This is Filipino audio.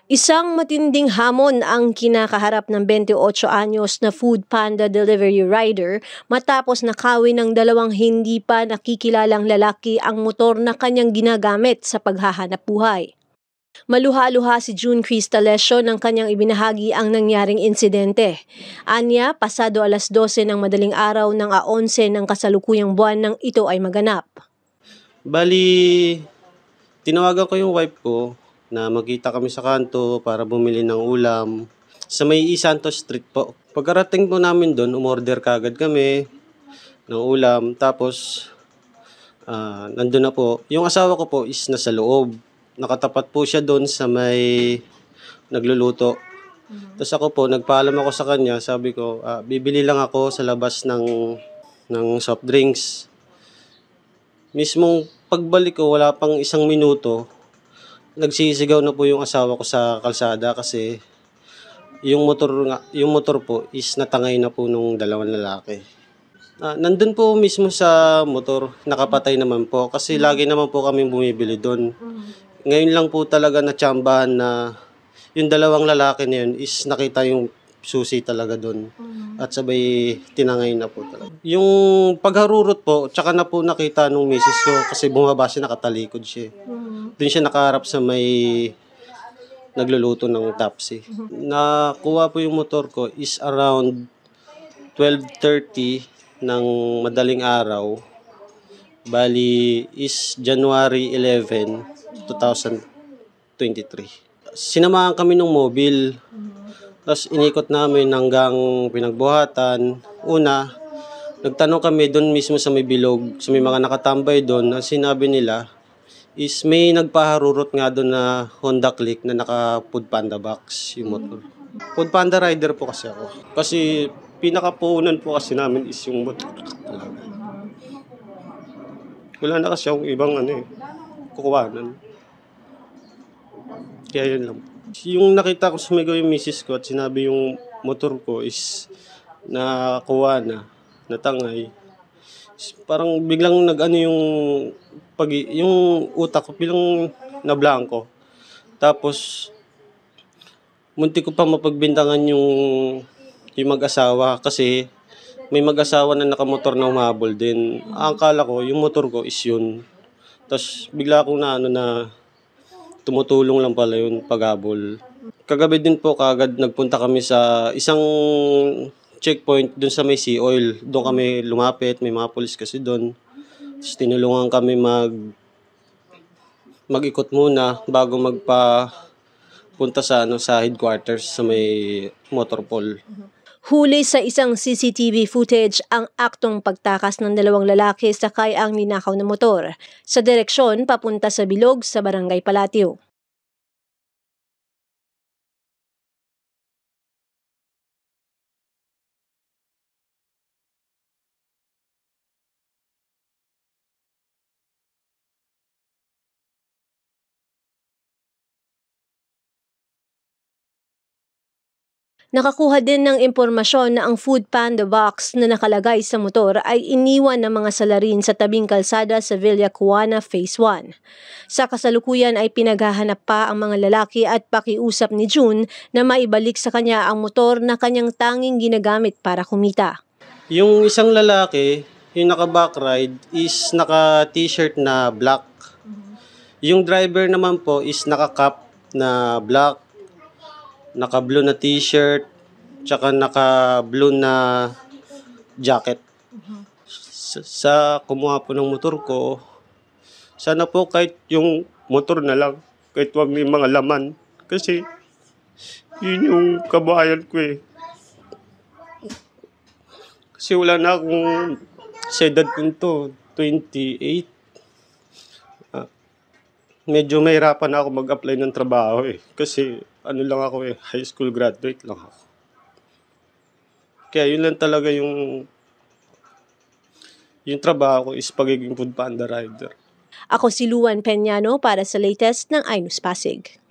Isang matinding hamon ang kinakaharap ng 28 anyos na food panda delivery rider matapos nakawin ng dalawang hindi pa nakikilalang lalaki ang motor na kanyang ginagamit sa paghahanap buhay. Maluha-luha si June Cristalesio ng kanyang ibinahagi ang nangyaring insidente. Anya, pasado alas 12 ng madaling araw ng 11 ng kasalukuyang buwan nang ito ay maganap. Bali, tinawagan ko yung wife ko na magkita kami sa kanto para bumili ng ulam sa may Santos Street po. Pagkarating po namin doon, umorder kagad kami ng ulam. Tapos, nandun na po. Yung asawa ko po is nasa loob. Nakatapat po siya doon sa may nagluluto. Tapos ako po, nagpaalam ako sa kanya. Sabi ko, bibili lang ako sa labas ng soft drinks. Mismong pagbalik ko, wala pang 1 minuto, nagsisigaw na po yung asawa ko sa kalsada kasi yung motor po is natangay na po nung dalawang lalaki. Nandun po mismo sa motor, nakapatay naman po kasi lagi naman po kami bumibili doon. Ngayon lang po talaga natsambahan na yung dalawang lalaki na yun is nakita yung susi talaga doon. At sabay tinangay na po talaga. Yung pagharurot po, tsaka na po nakita nung misis ko kasi bumaba siya, nakatalikod siya. Doon siya nakaharap sa may nagluluto ng tapsi. Nakuha po yung motor ko is around 12:30 ng madaling araw. Bali is January 11, 2023. Sinamahan kami ng mobile. Tapos inikot namin hanggang pinagbuhatan. Una, nagtanong kami doon mismo sa may bilog, sa may mga nakatambay doon. Ang sinabi nila is may nagpaharurot nga doon na Honda Click na naka Food Panda box yung motor. Food Panda rider po kasi ako. Kasi pinakapuunan po kasi namin is yung motor talaga. Wala na kasi akong ibang kukuhanan. Kaya yun lang. Yung nakita ko sumigaw yung misis ko at sinabi yung motor ko is nakuha na, natangay. Parang biglang yung utak ko bilang nablangko. Tapos muntik ko pa mapagbintangan yung mag-asawa kasi may mag-asawa na nakamotor na humahabol din. Ang akala ko yung motor ko is yun. Tapos bigla akong na tumutulong lang pala yun paghabol. Kagabi din po kagad nagpunta kami sa isang checkpoint dun sa may sea oil. Doon kami lumapit, may mga pulis kasi doon. Tapos tinulungan kami mag-ikot muna bago magpapunta sa headquarters sa may motorpol. Huli sa isang CCTV footage ang aktong pagtakas ng dalawang lalaki sakay ang ninakaw na motor sa direksyon papunta sa bilog sa Barangay Palatio. Nakakuha din ng impormasyon na ang Food Panda box na nakalagay sa motor ay iniwan ng mga salarin sa tabing kalsada sa Villa Cuana Phase 1. Sa kasalukuyan ay pinaghahanap pa ang mga lalaki at pakiusap ni June na maibalik sa kanya ang motor na kanyang tanging ginagamit para kumita. Yung isang lalaki, yung naka-back ride is naka-t-shirt na black. Yung driver naman po is naka-cap na black, naka-blue na t-shirt, tsaka naka-blue na jacket. Sa kumuha po ng motor ko, sana po kahit yung motor na lang, kahit wag may mga laman. Kasi yun yung kabuhayan ko eh. Kasi wala na akong sa edad ko to, 28. Medyo mahirapan na ako mag-apply ng trabaho eh. Kasi lang ako eh, high school graduate lang ako. Kaya yun lang talaga yung trabaho ko is pagiging food panda rider. Ako si Luan Peñano para sa latest ng iNews Pasig.